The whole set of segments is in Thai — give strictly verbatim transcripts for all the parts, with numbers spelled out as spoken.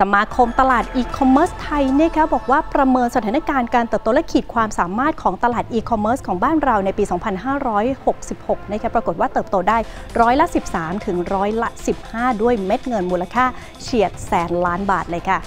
สมาคมตลาดอีคอมเมิร์ซไทยนะคะบอกว่าประเมินสถานการณ์การเติบโตและขีดความสามารถของตลาดอีคอมเมิร์ซของบ้านเราในปี สองพันห้าร้อยหกสิบหก นะคะปรากฏว่าเติบโตได้ร้อยละ สิบสาม ถึงร้อยละ สิบห้า ด้วยเม็ดเงินมูลค่าเฉียดแสนล้านบาทเลยค่ะ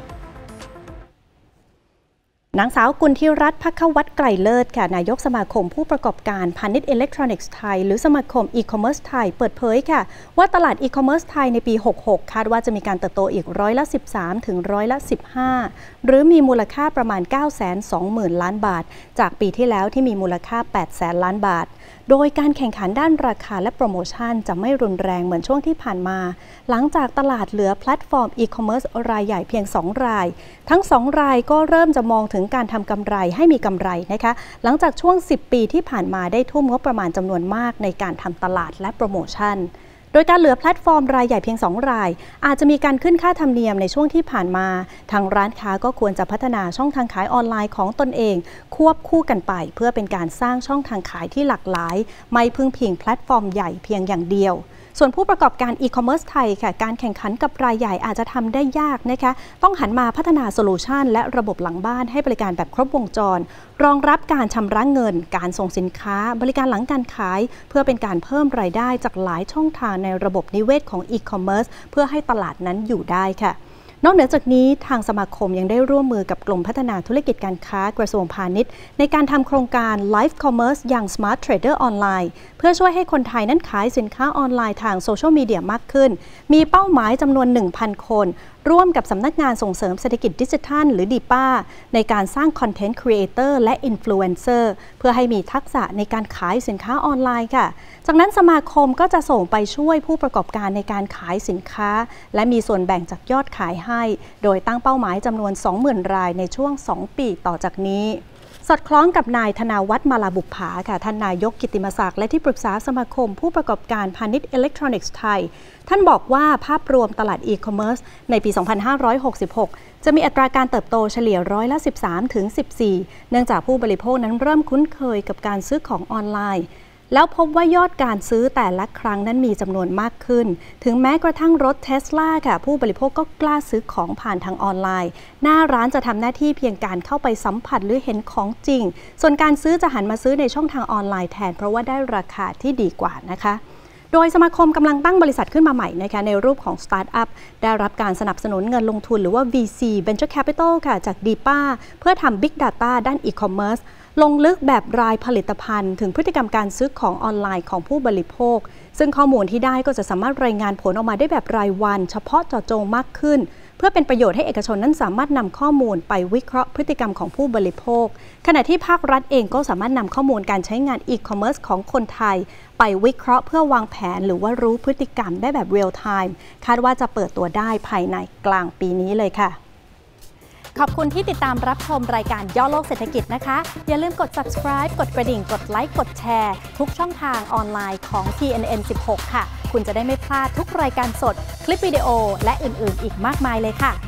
นางสาวกุลธิรัตน์ ภัควัฒน์ไกรเลิศค่ะนายกสมาคมผู้ประกอบการพาณิชย์อิเล็กทรอนิกส์ไทยหรือสมาคมอีคอมเมิร์ซไทยเปิดเผยค่ะว่าตลาดอีคอมเมิร์ซไทยในปี หกสิบหก คาดว่าจะมีการเติบโตอีกร้อยละ สิบสาม ถึงร้อยละ สิบห้า หรือมีมูลค่าประมาณ เก้าแสนสองหมื่น ล้านบาทจากปีที่แล้วที่มีมูลค่า แปดแสน ล้านบาทโดยการแข่งขันด้านราคาและโปรโมชั่นจะไม่รุนแรงเหมือนช่วงที่ผ่านมาหลังจากตลาดเหลือแพลตฟอร์มอีคอมเมิร์ซรายใหญ่เพียงสองรายทั้งสองรายก็เริ่มจะมองถึงการทำกำไรให้มีกำไรนะคะหลังจากช่วงสิบปีที่ผ่านมาได้ทุ่มงบประมาณจำนวนมากในการทำตลาดและโปรโมชั่นโดยการเหลือแพลตฟอร์มรายใหญ่เพียงสองรายอาจจะมีการขึ้นค่าธรรมเนียมในช่วงที่ผ่านมาทางร้านค้าก็ควรจะพัฒนาช่องทางขายออนไลน์ของตนเองควบคู่กันไปเพื่อเป็นการสร้างช่องทางขายที่หลากหลายไม่พึ่งพิงแพลตฟอร์มใหญ่เพียงอย่างเดียวส่วนผู้ประกอบการอีคอมเมิร์ซไทยค่ะการแข่งขันกับรายใหญ่อาจจะทำได้ยากนะคะต้องหันมาพัฒนาโซลูชันและระบบหลังบ้านให้บริการแบบครบวงจรรองรับการชำระเงินการส่งสินค้าบริการหลังการขายเพื่อเป็นการเพิ่มรายได้จากหลายช่องทางในระบบนิเวศของอีคอมเมิร์ซเพื่อให้ตลาดนั้นอยู่ได้ค่ะนอกเหนือจากนี้ทางสมาคมยังได้ร่วมมือกับกลุ่มพัฒนาธุรกิจการค้ากระทรวงพาณิชย์ในการทำโครงการ Live Commerce อย่าง Smart Trader ออนไลน์เพื่อช่วยให้คนไทยนั้นขายสินค้าออนไลน์ทางโซเชียลมีเดียมากขึ้นมีเป้าหมายจำนวน หนึ่งพัน คนร่วมกับสำนักงานส่งเสริมเศรษฐกิจดิจิทัลหรือดีป้าในการสร้างคอนเทนต์ครีเอเตอร์และอินฟลูเอนเซอร์เพื่อให้มีทักษะในการขายสินค้าออนไลน์ค่ะจากนั้นสมาคมก็จะส่งไปช่วยผู้ประกอบการในการขายสินค้าและมีส่วนแบ่งจากยอดขายให้โดยตั้งเป้าหมายจำนวน สองหมื่น รายในช่วงสองปีต่อจากนี้สอดคล้องกับนายธนาวัฒน์มาลาบุปผาค่ะท่านนายกกิตติมศักดิ์และที่ปรึกษาสมาคมผู้ประกอบการพาณิชย์อิเล็กทรอนิกส์ไทยท่านบอกว่าภาพรวมตลาดอีคอมเมิร์ซในปี สองพันห้าร้อยหกสิบหก จะมีอัตราการเติบโตเฉลี่ยร้อยละ สิบสาม ถึง สิบสี่ เนื่องจากผู้บริโภคนั้นเริ่มคุ้นเคยกับการซื้อของออนไลน์แล้วพบว่ายอดการซื้อแต่ละครั้งนั้นมีจำนวนมากขึ้นถึงแม้กระทั่งรถ Tesla ค่ะผู้บริโภคก็กล้าซื้อของผ่านทางออนไลน์หน้าร้านจะทำหน้าที่เพียงการเข้าไปสัมผัสหรือเห็นของจริงส่วนการซื้อจะหันมาซื้อในช่องทางออนไลน์แทนเพราะว่าได้ราคาที่ดีกว่านะคะโดยสมาคมกำลังตั้งบริษัทขึ้นมาใหม่นะคะในรูปของสตาร์ทอัพได้รับการสนับสนุนเงินลงทุนหรือว่า วี ซี Venture Capital ค่ะจากดีป้าเพื่อทำ Big Data ด้านอีคอมเมิร์ซลงลึกแบบรายผลิตภัณฑ์ถึงพฤติกรรมการซื้อของออนไลน์ของผู้บริโภคซึ่งข้อมูลที่ได้ก็จะสามารถรายงานผลออกมาได้แบบรายวันเฉพาะเจาะจงมากขึ้นเพื่อเป็นประโยชน์ให้เอกชนนั้นสามารถนำข้อมูลไปวิเคราะห์พฤติกรรมของผู้บริโภคขณะที่ภาครัฐเองก็สามารถนำข้อมูลการใช้งานอีคอมเมิร์ซของคนไทยไปวิเคราะห์เพื่อวางแผนหรือว่ารู้พฤติกรรมได้แบบเรียลไทม์คาดว่าจะเปิดตัวได้ภายในกลางปีนี้เลยค่ะขอบคุณที่ติดตามรับชมรายการย่อโลกเศรษฐกิจนะคะอย่าลืมกด ซับสไครบ์ กดกระดิ่งกดไลค์กดแชร์ทุกช่องทางออนไลน์ของ ที เอ็น เอ็น สิบหก ค่ะคุณจะได้ไม่พลาดทุกรายการสดคลิปวิดีโอและอื่นๆอีกมากมายเลยค่ะ